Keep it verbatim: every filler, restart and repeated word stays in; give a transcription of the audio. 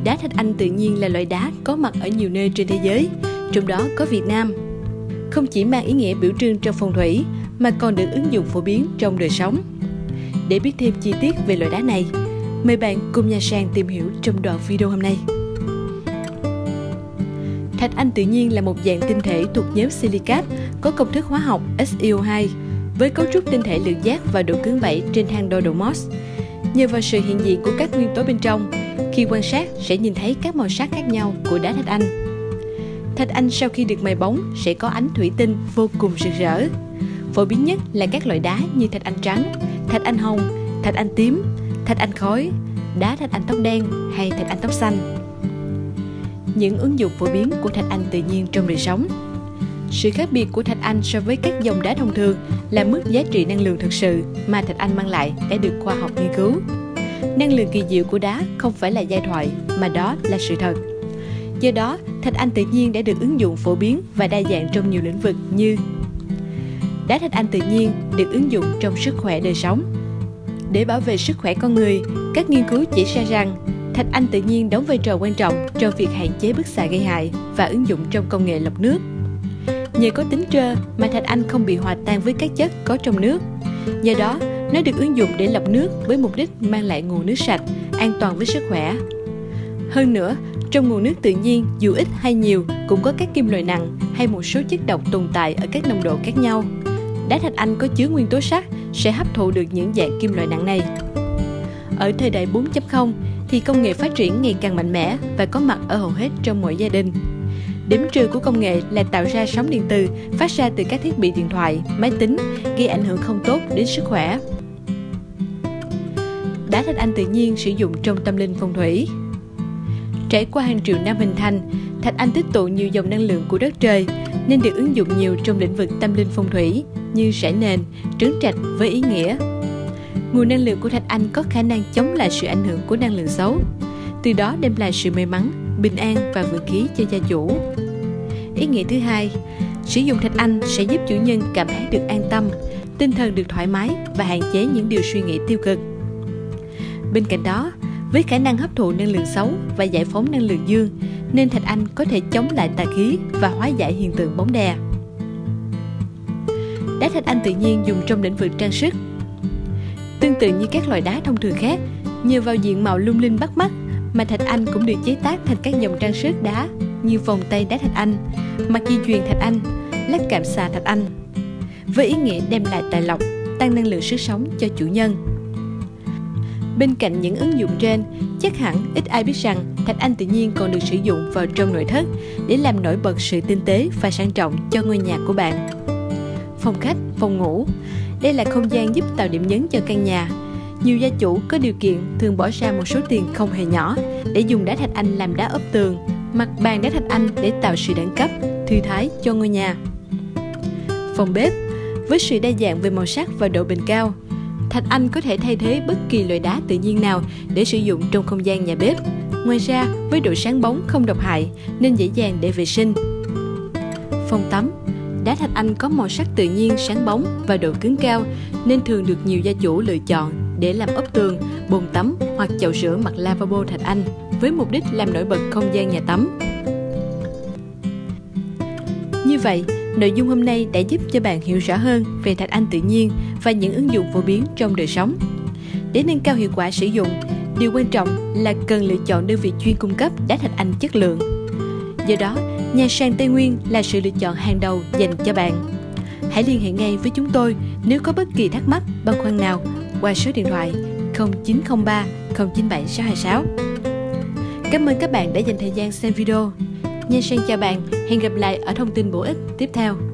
Đá thạch anh tự nhiên là loại đá có mặt ở nhiều nơi trên thế giới, trong đó có Việt Nam. Không chỉ mang ý nghĩa biểu trưng trong phong thủy, mà còn được ứng dụng phổ biến trong đời sống. Để biết thêm chi tiết về loại đá này, mời bạn cùng Nha Sang tìm hiểu trong đoạn video hôm nay. Thạch anh tự nhiên là một dạng tinh thể thuộc nhóm silicat có công thức hóa học S i O hai với cấu trúc tinh thể lượng giác và độ cứng bảy trên thang đo độ Mohs. Nhờ vào sự hiện diện của các nguyên tố bên trong, khi quan sát sẽ nhìn thấy các màu sắc khác nhau của đá thạch anh. Thạch anh sau khi được mài bóng sẽ có ánh thủy tinh vô cùng rực rỡ. Phổ biến nhất là các loại đá như thạch anh trắng, thạch anh hồng, thạch anh tím, thạch anh khói, đá thạch anh tóc đen hay thạch anh tóc xanh. Những ứng dụng phổ biến của thạch anh tự nhiên trong đời sống. Sự khác biệt của thạch anh so với các dòng đá thông thường là mức giá trị năng lượng thực sự mà thạch anh mang lại đã được khoa học nghiên cứu. Năng lượng kỳ diệu của đá không phải là giai thoại, mà đó là sự thật. Do đó, thạch anh tự nhiên đã được ứng dụng phổ biến và đa dạng trong nhiều lĩnh vực như: đá thạch anh tự nhiên được ứng dụng trong sức khỏe đời sống. Để bảo vệ sức khỏe con người, các nghiên cứu chỉ ra rằng thạch anh tự nhiên đóng vai trò quan trọng trong việc hạn chế bức xạ gây hại và ứng dụng trong công nghệ lọc nước. Nhờ có tính trơ mà thạch anh không bị hòa tan với các chất có trong nước. Do đó, nó được ứng dụng để lọc nước với mục đích mang lại nguồn nước sạch, an toàn với sức khỏe. Hơn nữa, trong nguồn nước tự nhiên dù ít hay nhiều cũng có các kim loại nặng hay một số chất độc tồn tại ở các nồng độ khác nhau. Đá thạch anh có chứa nguyên tố sắt sẽ hấp thụ được những dạng kim loại nặng này. Ở thời đại bốn chấm không thì công nghệ phát triển ngày càng mạnh mẽ và có mặt ở hầu hết trong mọi gia đình. Điểm trừ của công nghệ là tạo ra sóng điện từ phát ra từ các thiết bị điện thoại, máy tính, gây ảnh hưởng không tốt đến sức khỏe. Đá thạch anh tự nhiên sử dụng trong tâm linh phong thủy. Trải qua hàng triệu năm hình thành, thạch anh tích tụ nhiều dòng năng lượng của đất trời nên được ứng dụng nhiều trong lĩnh vực tâm linh phong thủy như rải nền, trấn trạch với ý nghĩa. Nguồn năng lượng của thạch anh có khả năng chống lại sự ảnh hưởng của năng lượng xấu, từ đó đem lại sự may mắn, bình an và vượng khí cho gia chủ. Ý nghĩa thứ hai, sử dụng thạch anh sẽ giúp chủ nhân cảm thấy được an tâm, tinh thần được thoải mái và hạn chế những điều suy nghĩ tiêu cực. Bên cạnh đó, với khả năng hấp thụ năng lượng xấu và giải phóng năng lượng dương, nên thạch anh có thể chống lại tà khí và hóa giải hiện tượng bóng đè. Đá thạch anh tự nhiên dùng trong lĩnh vực trang sức. Tương tự như các loại đá thông thường khác, nhờ vào diện mạo lung linh bắt mắt mà thạch anh cũng được chế tác thành các dòng trang sức đá như vòng tay đá thạch anh, mặt dây chuyền thạch anh, lắc cạm xà thạch anh, với ý nghĩa đem lại tài lộc, tăng năng lượng sức sống cho chủ nhân. Bên cạnh những ứng dụng trên, chắc hẳn ít ai biết rằng thạch anh tự nhiên còn được sử dụng vào trong nội thất để làm nổi bật sự tinh tế và sang trọng cho ngôi nhà của bạn. Phòng khách, phòng ngủ. Đây là không gian giúp tạo điểm nhấn cho căn nhà. Nhiều gia chủ có điều kiện thường bỏ ra một số tiền không hề nhỏ để dùng đá thạch anh làm đá ốp tường, mặt bàn đá thạch anh để tạo sự đẳng cấp, thư thái cho ngôi nhà. Phòng bếp. Với sự đa dạng về màu sắc và độ bền cao, thạch anh có thể thay thế bất kỳ loại đá tự nhiên nào để sử dụng trong không gian nhà bếp. Ngoài ra, với độ sáng bóng không độc hại nên dễ dàng để vệ sinh. Phòng tắm. Đá thạch anh có màu sắc tự nhiên, sáng bóng và độ cứng cao nên thường được nhiều gia chủ lựa chọn để làm ốp tường, bồn tắm hoặc chậu rửa mặt lavabo thạch anh với mục đích làm nổi bật không gian nhà tắm. Như vậy, nội dung hôm nay đã giúp cho bạn hiểu rõ hơn về thạch anh tự nhiên và những ứng dụng phổ biến trong đời sống. Để nâng cao hiệu quả sử dụng, điều quan trọng là cần lựa chọn đơn vị chuyên cung cấp đá thạch anh chất lượng. Do đó, Nha Sang Tây Nguyên là sự lựa chọn hàng đầu dành cho bạn. Hãy liên hệ ngay với chúng tôi nếu có bất kỳ thắc mắc, băn khoăn nào qua số điện thoại không chín không ba không chín bảy sáu hai sáu. Cảm ơn các bạn đã dành thời gian xem video. Nha Sang chào bạn, hẹn gặp lại ở thông tin bổ ích tiếp theo.